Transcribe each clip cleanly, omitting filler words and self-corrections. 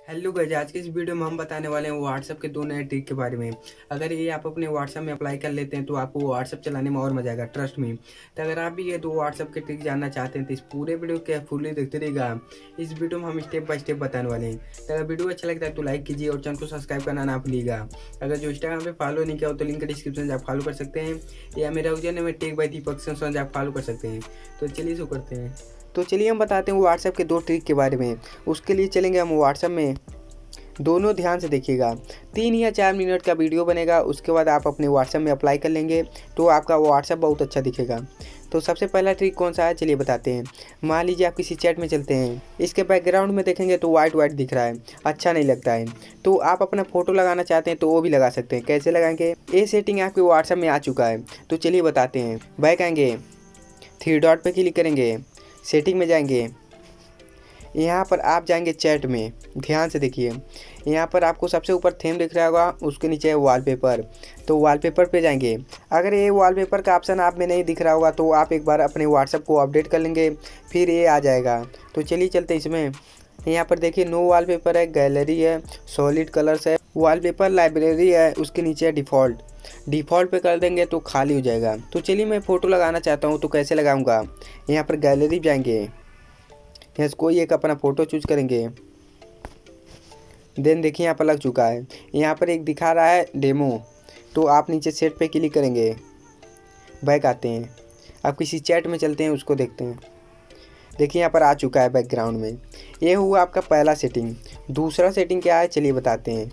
Hello guys, आज के इस वीडियो में हम बताने वाले हैं व्हाट्सएप के दो नए ट्रिक के बारे में। अगर ये आप अपने व्हाट्सएप में अप्लाई कर लेते हैं तो आपको व्हाट्सएप चलाने में और मजा आएगा, ट्रस्ट मी। तो अगर आप भी ये दो व्हाट्सएप के ट्रिक जानना चाहते हैं तो इस पूरे वीडियो के फुल्ली देखते रहिएगा। इस वीडियो में हम स्टेप बाय स्टेप बताने वाले हैं। तो अगर वीडियो अच्छा लगता है तो लाइक कीजिए और चैनल को सब्सक्राइब करना ना भूलिएगा। अगर जो इंस्टाग्राम पे फॉलो नहीं किया हो तो लिंक डिस्क्रिप्शन से आप फॉलो कर सकते हैं, या मेरा यूजर नेम है टेक बाय दीपक संस्वन आप फॉलो कर सकते हैं। तो चलिए शुरू करते हैं। तो चलिए हम बताते हैं व्हाट्सएप के दो ट्रिक के बारे में। उसके लिए चलेंगे हम व्हाट्सएप में। दोनों ध्यान से देखिएगा, 3 या 4 मिनट का वीडियो बनेगा। उसके बाद आप अपने व्हाट्सएप में अप्लाई कर लेंगे तो आपका व्हाट्सएप बहुत अच्छा दिखेगा। तो सबसे पहला ट्रिक कौन सा है चलिए बताते हैं। मान लीजिए आप किसी चैट में चलते हैं, इसके बैकग्राउंड में देखेंगे तो वाइट वाइट दिख रहा है, अच्छा नहीं लगता है। तो आप अपना फ़ोटो लगाना चाहते हैं तो वो भी लगा सकते हैं। कैसे लगाएंगे, ये सेटिंग आपके व्हाट्सएप में आ चुका है। तो चलिए बताते हैं। बैक आएंगे, 3 डॉट पर क्लिक करेंगे, सेटिंग में जाएंगे। यहाँ पर आप जाएंगे चैट में, ध्यान से देखिए। यहाँ पर आपको सबसे ऊपर थीम दिख रहा होगा, उसके नीचे है वॉलपेपर। तो वॉलपेपर पे जाएंगे। अगर ये वॉलपेपर का ऑप्शन आप में नहीं दिख रहा होगा तो आप एक बार अपने व्हाट्सएप को अपडेट कर लेंगे, फिर ये आ जाएगा। तो चलिए चलते हैं इसमें। यहाँ पर देखिए नो वॉलपेपर है, गैलरी है, सॉलिड कलर्स है, वॉलपेपर लाइब्रेरी है, उसके नीचे है डिफ़ॉल्ट पे कर देंगे तो खाली हो जाएगा। तो चलिए मैं फ़ोटो लगाना चाहता हूँ तो कैसे लगाऊंगा। यहाँ पर गैलरी जाएंगे, यहाँ से कोई एक अपना फ़ोटो चूज करेंगे। देन देखिए यहाँ पर लग चुका है। यहाँ पर एक दिखा रहा है डेमो, तो आप नीचे सेट पे क्लिक करेंगे। बैक आते हैं, आप किसी चैट में चलते हैं, उसको देखते हैं। देखिए यहाँ पर आ चुका है बैकग्राउंड में। ये हुआ आपका पहला सेटिंग। दूसरा सेटिंग क्या है चलिए बताते हैं।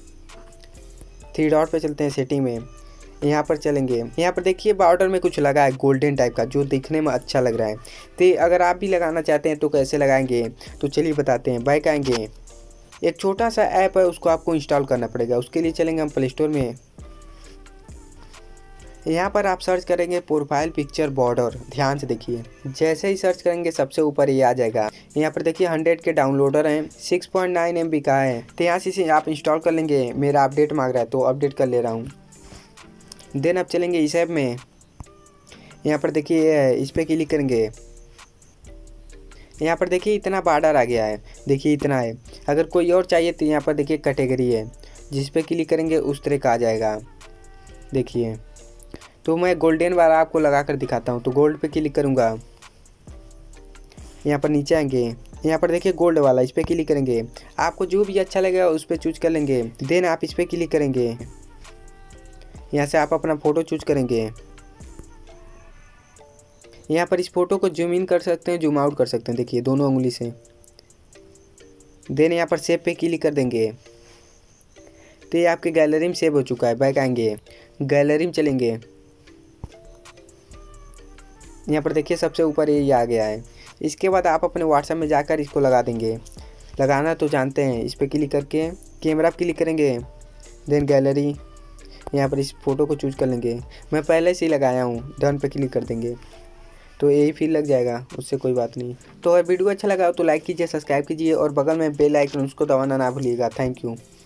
3 डॉट पे चलते हैं, सेटिंग में यहाँ पर चलेंगे। यहाँ पर देखिए बॉर्डर में कुछ लगा है गोल्डन टाइप का, जो दिखने में अच्छा लग रहा है। तो अगर आप भी लगाना चाहते हैं तो कैसे लगाएंगे तो चलिए बताते हैं। बैक आएंगे, एक छोटा सा ऐप है, उसको आपको इंस्टॉल करना पड़ेगा। उसके लिए चलेंगे हम प्ले स्टोर में। यहाँ पर आप सर्च करेंगे प्रोफाइल पिक्चर बॉर्डर, ध्यान से देखिए। जैसे ही सर्च करेंगे सबसे ऊपर ये आ जाएगा। यहाँ पर देखिए 100 के डाउनलोडर हैं, 6.9 MB का है। तो यहाँ से आप इंस्टॉल कर लेंगे। मेरा अपडेट मांग रहा है तो अपडेट कर ले रहा हूँ। देन आप चलेंगे इस ऐप में। यहाँ पर देखिए इस पर क्लिक करेंगे। यहाँ पर देखिए इतना बॉर्डर आ गया है, देखिए इतना है। अगर कोई और चाहिए तो यहाँ पर देखिए कैटेगरी है, जिस पे क्लिक करेंगे उस तरह का आ जाएगा। देखिए तो मैं गोल्डन वाला आपको लगा कर दिखाता हूँ। तो गोल्ड पे क्लिक करूँगा। यहाँ पर नीचे आएंगे, यहाँ पर देखिए गोल्ड वाला, इस पर क्लिक करेंगे। आपको जो भी अच्छा लगेगा उस पर चूज कर लेंगे। देन आप इस पर क्लिक करेंगे। यहाँ से आप अपना फ़ोटो चूज करेंगे। यहाँ पर इस फोटो को जूम इन कर सकते हैं, जूम आउट कर सकते हैं, देखिए दोनों उंगली से। देन यहाँ पर सेव पे क्लिक कर देंगे तो ये आपके गैलरी में सेव हो चुका है। बैक आएंगे, गैलरी में चलेंगे। यहाँ पर देखिए सबसे ऊपर ये आ गया है। इसके बाद आप अपने व्हाट्सएप में जाकर इसको लगा देंगे। लगाना तो जानते हैं। इस पर क्लिक करके कैमरा पर क्लिक करेंगे। देन गैलरी, यहाँ पर इस फोटो को चूज कर लेंगे। मैं पहले से ही लगाया हूँ, डन पे क्लिक कर देंगे तो यही फील लग जाएगा, उससे कोई बात नहीं। तो अगर वीडियो अच्छा लगा तो लाइक कीजिए, सब्सक्राइब कीजिए और बगल में बेल आइकन उसको दबाना ना भूलिएगा। Thank you.